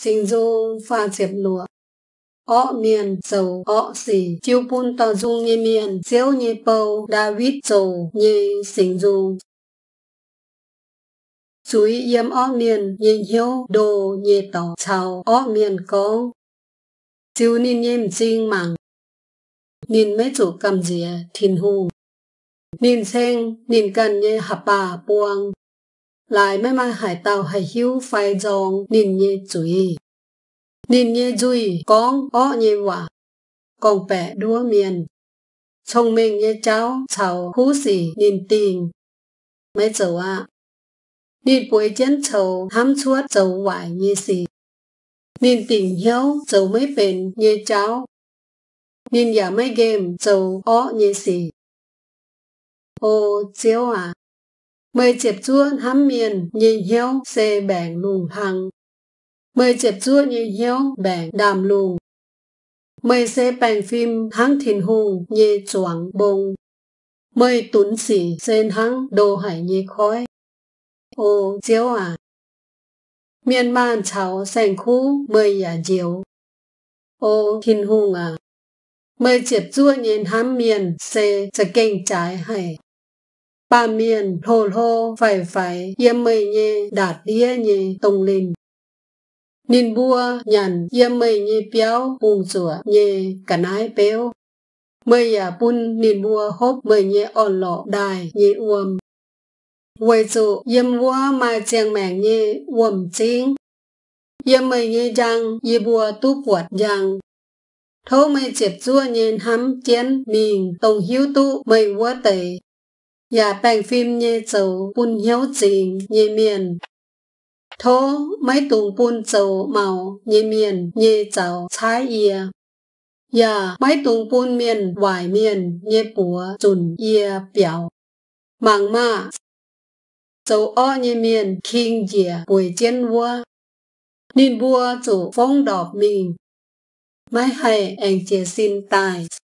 sinh dung pha chếp lụa. Ó miền dầu ó xì chiêu bún tàu dung như miền chiếu như bầu David dầu như sinh dung. Chúi yếm ó miền như hiếu đồ như tàu chào ó miền có. Chiêu nín nhêm chinh mạng. Nín mấy chủ cầm dìa thìn hùng. Nín sen nín cần như hạp bà buông. Lại mấy mai hải tàu hải hiếu phai dòng nín như chúi. Nín như dùi con ó như quả. Còn bẻ đua miền. Thông minh như cháu chào hú xỉ nín tình. Mấy dầu ạ. Nín bối chén chầu hám chuốt dầu hoài như xỉ. Nín tình hiếu dầu mấy bền như cháu. Nín giả mấy game dầu ó như xỉ. Ô chiếu à. Mời chếp chua hám miền như hiếu xê bẻng lùng hăng. Mời chếp chua như hiếu bẻng đàm lùng. Mời xê bẻng phim hăng thìn hùng như choáng bông. Mời tún xỉ xên hăng đồ hải như khói. Ô chiếu à. Miền bàn cháu sành khu mời giả diếu. Ô thìn hùng à. Mời chếp chua nhìn hám miền xê sẽ kênh trái hay. Bà miền hồ hô phải yếm mây nhé đạt đĩa nhé tông linh. Nín bua nhằn yếm mây nhé béo bùng rủa nhé cả nái béo. Mây à bún nín bua hốp mây nhé on lọ đài nhé uom. Quay dụ yếm bua mai chèng mẹng nhé uom chính. Yếm mây nhé răng yê bua tu quạt răng. Thô mây chếp chua nhìn hắm chén mình tông hiếu tu mây vua tẩy. Dạ bèng phim như dầu bún hiếu trình như miền. Thô mấy tùng bún dầu màu như miền như dầu trái yê. Dạ mấy tùng bún miền hoài miền như búa dùn yê béo. Mạng mà dầu ó như miền kinh dìa bùi chén vua. Nín bua chủ phong đọc mình. Mấy hay anh chế xin tài